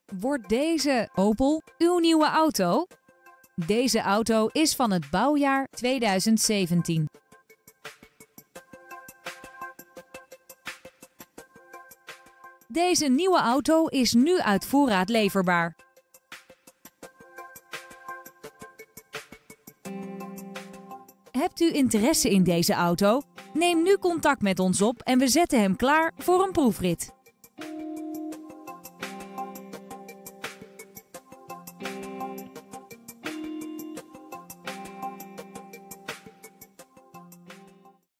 Wordt deze Opel uw nieuwe auto? Deze auto is van het bouwjaar 2017. Deze nieuwe auto is nu uit voorraad leverbaar. Hebt u interesse in deze auto? Neem nu contact met ons op en we zetten hem klaar voor een proefrit.